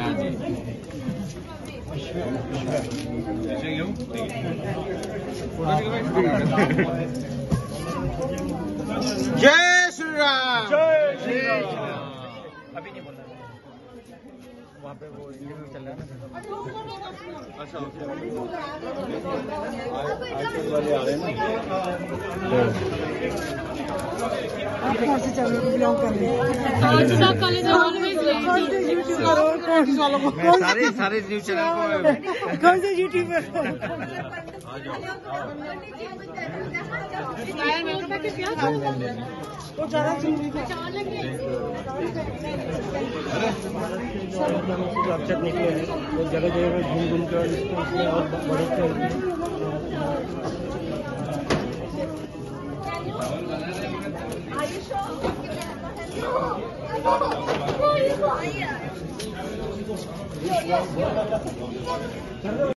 जय श्री राम। जय श्री राम। अभी नहीं बोलना, वहाँ पे वो इंटरव्यू चल रहा है ना। अच्छा वाले आ रहे हैं ना। आप कौन से चैनल को बिलोंग कर रहे हैं? सारे न्यूज चैनल को कौन से यूट्यूबर? वो ज़्यादा अक्षर निकले हैं, वो जगह जगह घूम घूम कर इसमें और बढ़ते